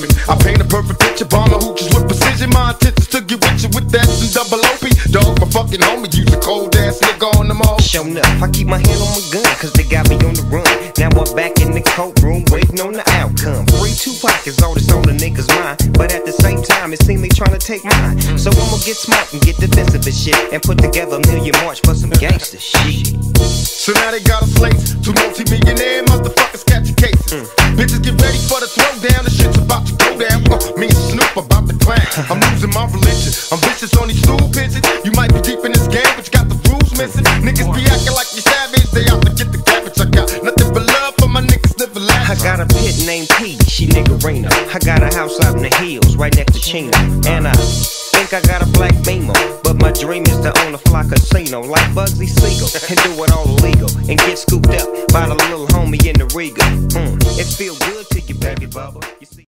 perfect. I paint a perfect picture, bomber hooches with precision. My intentions to get with you with that and double OP. Dog, my fucking homie, use a cold ass nigga on them all. Show enough, I keep my hand on my gun, cause they got me on the run. Now I'm back in the courtroom, waiting on the outcome. Free Tupac is all that's on the niggas' mind, but at the same time, it seems they trying to take mine. So I'ma get smart and get defensive and shit, and put together a million march for some gangster shit. So now they got us slates, two multi-millionaire motherfuckers catching cases. Bitches get ready for the throwdown, the shit's about to go down. Me and Snoop about to clang. I'm losing my religion, I'm vicious on these stool pigeons. You might be deep in this game, but you got the rules missing. Niggas be acting like you savage, they out to get the cabbage. I got nothing but love for my niggas, never laugh. I got a pit named P, she niggerina. I got a house out in the hills, right next to Chino. And I think I got a black Beamer, but my dream is to own a fly casino like Bugsy Siegel and do it all illegal and get scooped up by the little homie in the Regal. It feel good to you, baby bubba.